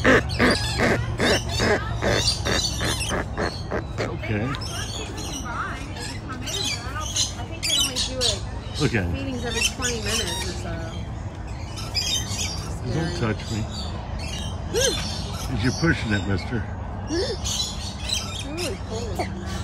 Okay. Look at him. Feedings every 20 minutes or so. Don't touch me. Because you're pushing it, mister. It's really cold.